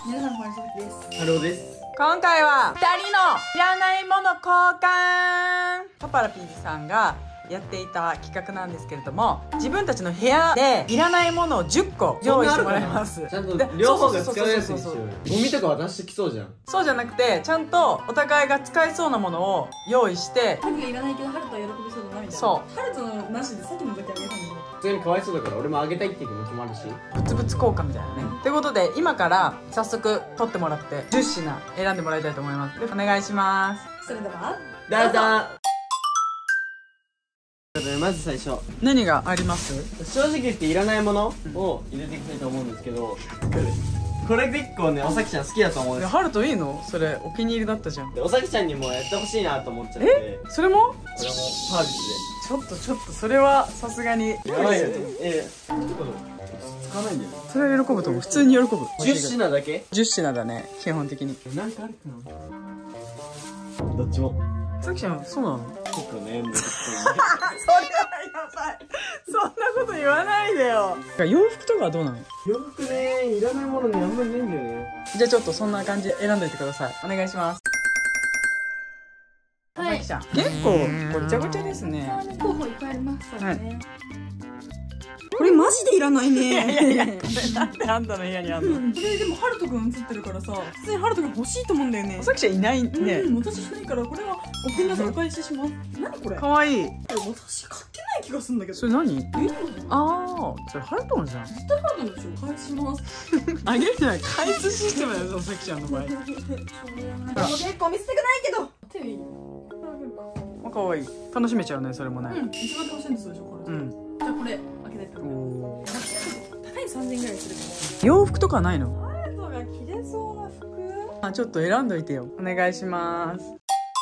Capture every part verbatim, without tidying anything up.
皆さんこんにちはです。 ハローです。 今回はふたりのいらないもの交換。パパラピーズさんがやっていた企画なんですけれども、自分たちの部屋でいらないものをじゅっこ用意してもらいます。 ちゃんと両方が使うやつにしようよ。ゴミとか渡してきそうじゃん。 そうじゃなくて、ちゃんとお互いが使えそうなものを用意して。 ハルがいらないけどハルトは喜びそうだなみたいな。そう。ハルトのなしでさっきの時あげたんだけど、 普通にかわいそうだから俺もあげたいっていう気持ちもあるし、 物々交換みたいなね。ということで今から早速取ってもらってじゅっしな選んでもらいたいと思います。でお願いします。 それではどうぞ。まず最初、 何があります？ 正直言っていらないものを入れていきたいと思うんですけど、これ結構ね、おさきちゃん好きだと思うんです。 ハルトいいの？それお気に入りだったじゃん。 でおさきちゃんにもやってほしいなと思っちゃって。 え？それも？ これもサービスでちょっとちょっとそれはさすがにでやばいよね。ええ、使わないんだよね。 それは喜ぶと思う。普通に喜ぶ。 じゅっしなだけ？ じゅっしなだね、基本的に。 なんかあるかな。どっちも。 さきちゃんそうなの？ 結構悩んでる。 それはやばい。そんなこと言わないでよ。洋服とかはどうなの？ 洋服ね、いらないものにあんまりないんだよね。 じゃあちょっとそんな感じで選んどいてください。お願いします。 はい。 さきちゃん結構ごちゃごちゃですね。 候補いっぱいありますからね。 これマジでいらないね。いやいやいや、これなんであんたの部屋にあんの？ これでもハルトくん映ってるからさ、普通にハルトくん欲しいと思うんだよね。 さきちゃんいないね。 うん、私一人からこれはごめんなさい、お返しします。何これ？ かわいい。 私買ってない気がするんだけど。 それ何？ え？ ああ、それハルトのじゃん。 絶対ハルトのでしょ。返します。 あげるじゃない、返すシステムだよ、さきちゃんの場合。 結構見せたくないけど。手いい。 あ、かわいい。楽しめちゃうね、それもね。 うん、一番楽しいんですでしょ、これ。うん。じゃあこれ開けたいと思う。高いさんぜんえんぐらいするけど。 洋服とかないの？ ハルトが着れそうな服。 あ、ちょっと選んどいてよ。お願いします。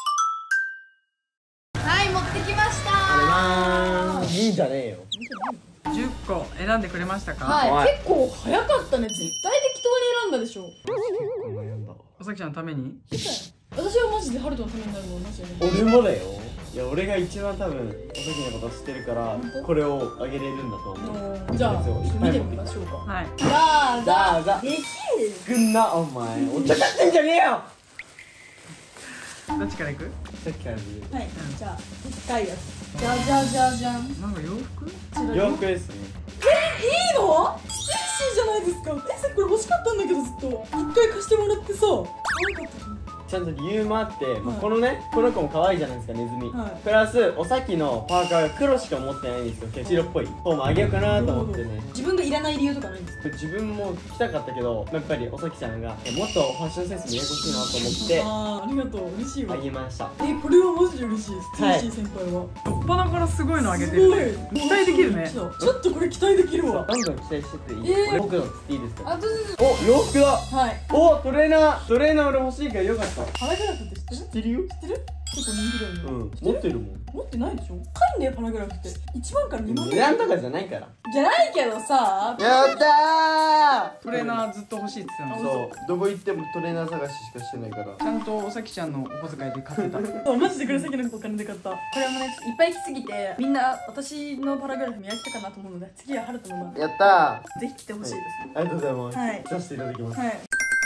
はい、持ってきました。 あれまーいいんじゃねえよ。 じゅっこ選んでくれましたか？ はい、結構早かったね。絶対適当に選んだでしょ。 悩んだわ。 おさきちゃんのために？ 私はマジでハルトのためになるのはマジでね。 俺もだよ。いや、俺が一番多分おさきのこと知ってるからこれをあげれるんだと思う。 じゃあちょっと見てみましょうか。 はい。 じゃあじゃあじゃあできる。 くんな、お前お茶買ってんじゃねえよ。 どっちから行く？ さっきから見る。 はい、じゃあでっかいやつ。じゃじゃじゃじゃん。 なんか洋服？ 洋服ですね。 え、いいの？ステイシーじゃないですか。え、さっきこれ欲しかったんだけどずっと一回貸してもらってさ、可愛かった。 ちゃんと理由もあって、まあ、 はい、 このね、この子も可愛いじゃないですか、ネズミ、はい、プラスおさきのパーカーが黒しか持ってないんですよ。白っぽい方もあげようかなと思ってね。 自分がいらない理由とかないんですか？ 自分も着たかったけど、やっぱりおさきちゃんがもっとファッションセンス見えてほしいなと思って、 あー、ありがとう、嬉しいわ。 あげました。 え、これはマジで嬉しい。ステイシー先輩は初っ端からすごいのあげてるね。期待できるね。 ちょっとこれ期待できるわ。 どんどん期待してていい？えー、僕のつっていいですか？ あ、どうぞ。 お、洋服だ。 はい。 お、トレーナートレーナー俺欲しいからよかった。 パラグラフって知ってる？ 知ってるよ。 知ってる？結構人気だよね。 うん、持ってるもん。 持ってないでしょ？高いんだよ、パラグラフって。いちまんからにまん。 値段とかじゃないから。 じゃないけどさ。 やったー。 トレーナーずっと欲しいって言ってたの。 そう、どこ行ってもトレーナー探ししかしてないから。 ちゃんとおさきちゃんのお小遣いで買ってた。 そう、マジでこれさっきのお金で買った。これはもうね、いっぱい来すぎてみんな私のパラグラフ見飽きたかなと思うので、次はハルトの番。 やったー。 ぜひ来てほしいです。 ありがとうございます。 はい、 させていただきます。 はい。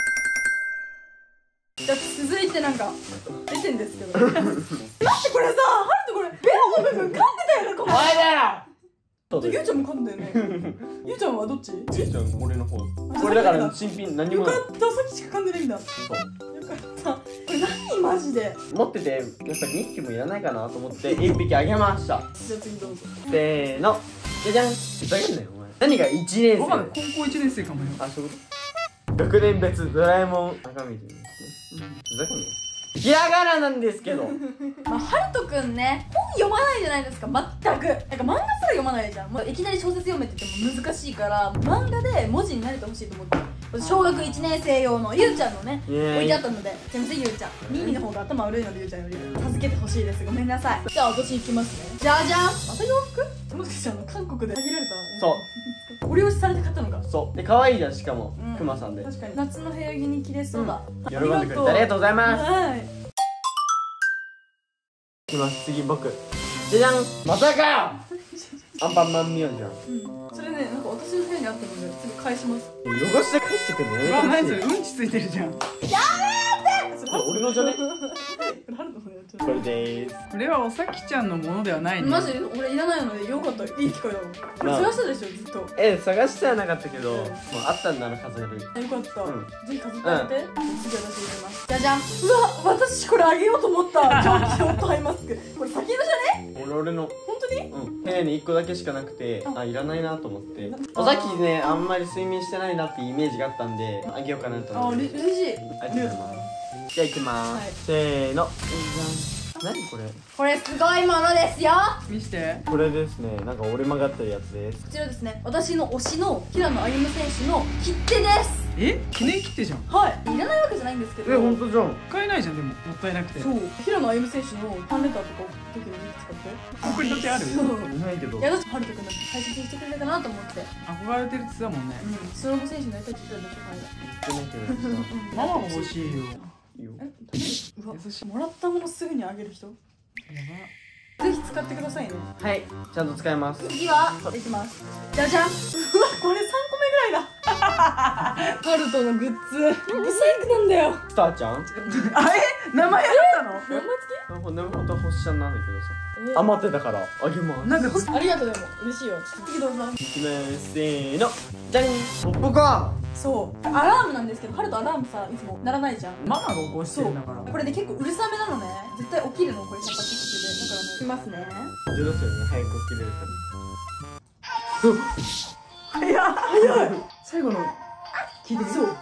じゃあ続いてなんか出てんですけど。待って、これさ、ハルトこれベロの部分噛んでたよね、この。 お前だよ。 ゆうちゃんも噛んだよね。ゆうちゃんはどっち？ ゆうちゃん俺の方。これだから新品何もない。 よかった、さっきしか噛んでないんだ。 そう。 よかった。これ何マジで？ 持っててやっぱりにひきもいらないかなと思っていっぴきあげました。 じゃあ次どうぞ。 せーの。じゃじゃん。ふざけんなよお前。何がいちねんわかんない、 生？ 高校いちねん生かもよ。 あ、そういうこと？学年別ドラえもん中身でですね。ふざけんなよ。ひらがななんですけど。 まあ、ハルトくんね、本読まないじゃないですか、全く。なんか漫画すら読まないじゃん。もういきなり小説読めって言っても難しいから、漫画で文字に慣れてほしいと思って。小学いちねん生用のゆうちゃんのね、置いてあったので、すいませんゆうちゃん。ミーニの方が頭悪いのでゆうちゃんより助けてほしいです。ごめんなさい。じゃあ私行きますね。じゃじゃん。また洋服？もしかしてあの韓国で限られた？ そう。 ご利用しされて買ったのか。 そう。で可愛いじゃんしかもクマさんで。 確かに夏の部屋着に着れそうだ。 喜んでくれてありがとうございます。 はい。 いきます次僕。じゃじゃん。またかよ。 アンパンマンミオンじゃん。 うんそれねなんか私の部屋にあったので次返します。 汚して返してくんのうわやめてほしい。 何それうんちついてるじゃん。 やめーってそれこれ俺のじゃね。 これ春のねこれでーす。 これはおさきちゃんのものではないね。 マジ俺いらないのでよかったいい機会だもん。これ探したでしょずっと。 え探してはなかったけど、もうあったんなら飾る。 よかった、 うんぜひ飾ってあげて、次私入れますじゃじゃん。うわ私これあげようと思った蒸気用とアイマスクこれ先のじゃね。 俺俺の本当にうん部屋にいっこだけしかなくて、 ああいらないなと思ってあおさきねあんまり睡眠してないなってイメージがあったんであげようかなとあうれ思って嬉しい。 ありがとうございます。じゃあ行きまーす、 はいせーの何これ。 これすごいものですよ。 見して。 これですねなんか折れ曲がってるやつです。 こちらですね私の推しの平野歩夢選手の切手です。 え記念切手じゃん。 はいいらないわけじゃないんですけどえ本当じゃん。 使えないじゃんでももったいなくて。 そう平野歩夢選手のファンレターとか送る時に使ってここにだけある。 そうないけどいや私ハルト君だって大切にしてくれたかなと思って憧れてるって言ってたもんね。 うんスノボ選手になりたいって言ったんでしょ彼が言ってないけどさママも欲しいよ。 いいよ。 え食べるうわ優しい。 もらったものすぐにあげる人やぜひ使ってくださいね。 はいちゃんと使います。 次はいきますじゃじゃん。うわこれさんこめぐらいだハルトのグッズブサイクなんだよ。 スターちゃんば。あえ名前やったの？ 名前付あほんとほんと星ちゃんなんだけどさけ余ってたからあげます。 なんかありがとうでも嬉しいよ。次どうぞ。 いきますせーのじゃんポップコーン。 そうアラームなんですけどハルトアラームさいつも鳴らないじゃん。 ママが起こしてそうるんだから。 これで結構うるさめなのね絶対起きるのこれキャパシティでだからねいきますね。 上手ですよね早く起きれるか早い早い。最後の聞いてみそう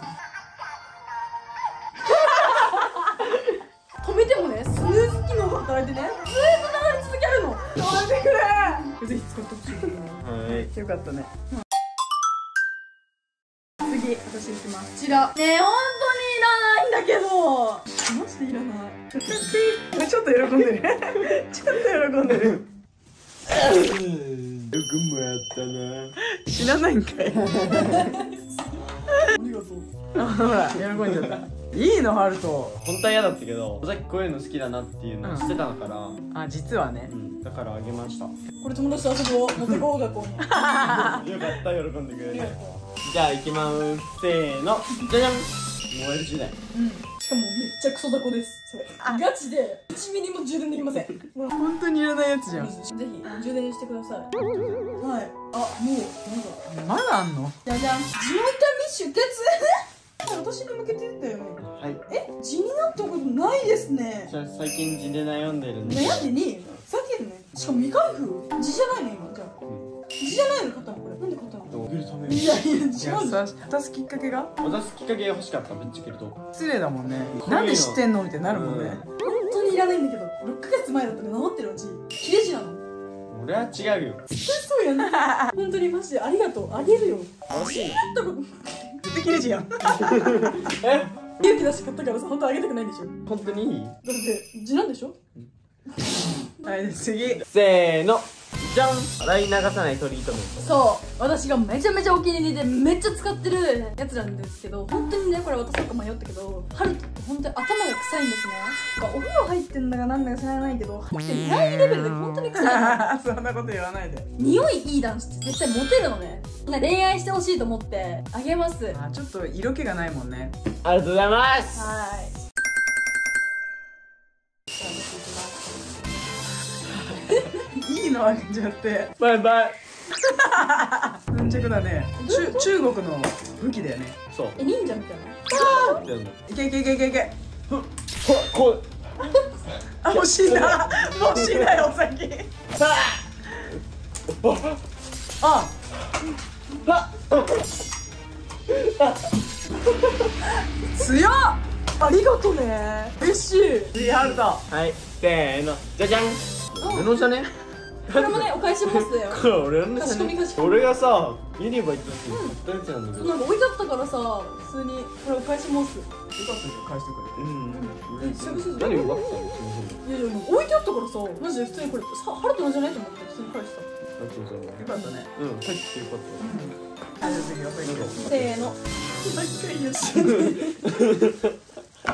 止めてもねスヌーズ機能が働いてねずーっと流れ続けるの。 止めてくれ。 ぜひ使ってほしい。 ら。はいよかったね。 次私いきますこちらねえ本当にいらないんだけどマジでいらない。 ちょっと喜んでる。ちょっと喜んでる。 よくもやったな。 知らないんかい。 ありがとう。 あほら喜んじゃった。いいのハルト。 本当は嫌だったけど尾崎こういうの好きだなっていうのを知ってたのから、 あ実はねう。ん、だからあげましたよこれ友達と遊ぼう持ってこう学校に。あかった喜んでくれてりがとじゃあ行きますせーのじゃじゃん燃える時代。 う。うん。しかもめっちゃクソダコです。それガチでいちミリも充電できません。ほら本当にいらないやつじゃん。 ぜひ充電してください。はい。あもうなんだ。 まだあんの？ じゃじゃん。地の痛み出血。私に向けて言ったよね。 はいえ地になったことないですね。 じゃあ最近地で悩んでるんで悩んでねえよ。さっきのね。しかも未開封。地じゃないの今じゃあ。地じゃないの買ったのこれ。なんで買ったの？ あげるためいにやいや違ういじゃん。 やさ渡すきっかけが渡すきっかけが欲しかったぶっちゃけると失礼だもんね。 こういうのなんで知ってんのみたいになるもんね。 本当にいらないんだけどろっかげつまえだったら治ってるうち切れ字なの。 俺は違うよ。 そうやな。本当にマジでありがとうあげるよ。 欲しいの買ったこと絶対切れ字やん。 え勇気出して買ったからさ本当あげたくないでしょ。だ本当にいいって字なんでしょ。 はい次。 せーのじゃん洗い流さないトリートメント。 そう私がめちゃめちゃお気に入りでめっちゃ使ってるやつなんですけど本当にねこれ渡そうか迷ったけどハルトって本当に頭が臭いんですね。なんかお風呂入ってんだかなんだか知らないけど入ってないレベルで本当に臭いの。 そんなこと言わないで。 匂いいい男子って絶対モテるのね。なんか恋愛してほしいと思ってあげます。はあちょっと色気がないもんね。 ありがとうございますーい。じゃあ私いきます。 いいのあげちゃって。 バイバイ。 軟弱だね。中中国の武器だよね。 そうえ忍者みたいな。 ってやるのいけいけいけいけいけ。 ほらこうあもう死んだ。もう死んだよ先。あ強っ。 ありがとうね嬉しい。 次ハルト。 はいせーのじゃじゃん俺のじゃねこれもねお返しますよ。 これ俺のじゃかしこみかしねこみ俺がさユニバ行った時に買ったやつなんだけどなんか置いてあったからさ普通にこれお返します。 よかったよ返してくれて。 うんえしゃぶしゃぶ何奪ったのいやいや置いてあったからさマジで普通にこれさハルトのじゃないと思って普通に返した。 ありがとうございますよかったね。 うん入ってよかったはいじゃあ次お先に。 せーの毎回よし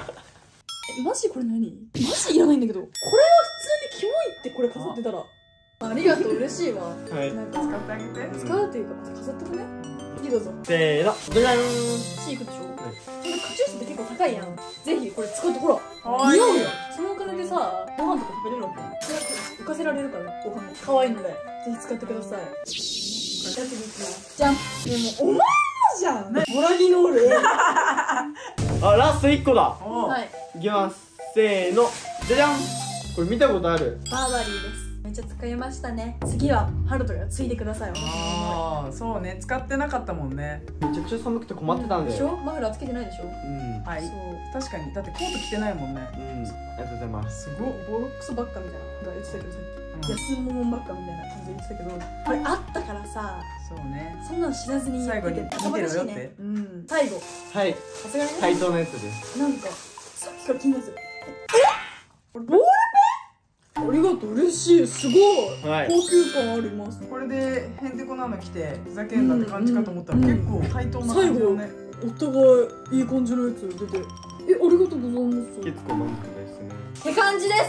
えマジこれ何マジいらないんだけどこれは普通にキモいってこれ飾ってたらありがとう、嬉しいわ。 はいなんか使ってあげて。 使うっていうか飾ってくね。いいどうぞ。 せーのじゃじゃん。 シークでしょ。それカチューシャって結構高いやん。ぜひこれ使ってほら。 かわいい似合うよ。そのお金でさ、ご飯とか食べれるわけ。それ浮かせられるからご飯も可愛いのでぜひ使ってください。やってみてじゃん。でもお前のじゃん。ボラギノール。 あ、ラストいっこだ。 おお。 はい。 いきます。せーのじゃじゃん。これ見たことある。 バーバリーです。めっちゃ使いましたね。次はハルトがついてください。 ああ、そうね、使ってなかったもんね。 めちゃくちゃ寒くて困ってたんだでしょ。 よ。 マフラーつけてないでしょ。 うんはい。 そう。 確かに、だってコート着てないもんね。 うん、ありがとうございます。 すごっ。 ボロックスばっかみたいなこと言ってたけどさっうんき、安物ばっかみたいな感じで言ってたけど、これあったからさ、 そうね。 そんなの知らずに最後に言っててバカバカしい見てろよってね。うん。最後はい、 さすがにね対等のやつです。 なんかさっきから気になってた。え、ボールペン？ありがとう、嬉しい。すごい、 はい高級感あります。 これでへんてこなの着てふざけんなって感じかと思ったらうん結構対等な感じだね。 お互いいい感じのやつ出て、え、ありがとうございます結構満足ですね。 って感じです。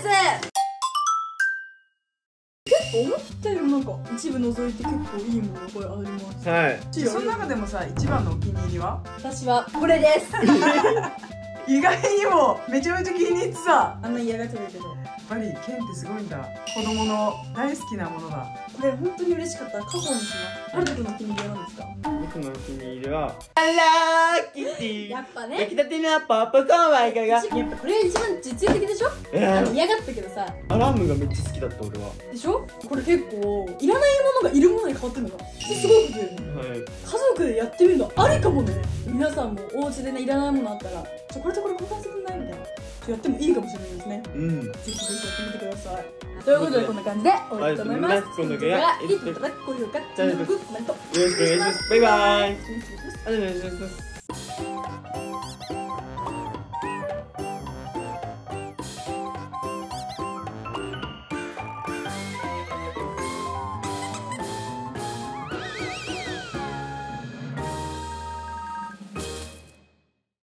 結構思ったよりなんか一部除いて結構いいものがこれあります。 はい。 その中でもさ、一番のお気に入りは私はこれです意外にもめちゃめちゃ気に入ってさ。 あんな嫌がってるけど、 やっぱりケンってすごいんだ。子供の大好きなものだ。 これ本当に嬉しかった。過去にします。ハルト君のお気に入りは何ですか？ 僕のお気に入りはハローキティ。 やっぱね、 焼きたてのポップコーンはいかが。 やっぱこれ一番実用的でしょ。 えー、 あの嫌がったけどさ、 アラームがめっちゃ好きだった俺は。 でしょ。これ結構いらないものがいるものに変わってるのがすごくて、 はい。 家族でやってみるのありかもね。皆さんもお家でね、いらないものあったらちょこれとこれ交換してくんないみたいな、やってもいいかもしれないですね。 うん。 ぜひぜひやってみてください。ということでこんな感じで終わりたいと思います。 今度がいいといただく高評価、チャンネル登録、コメントよろしくお願いします。バイバイ。 失礼します。 ありがとうございます。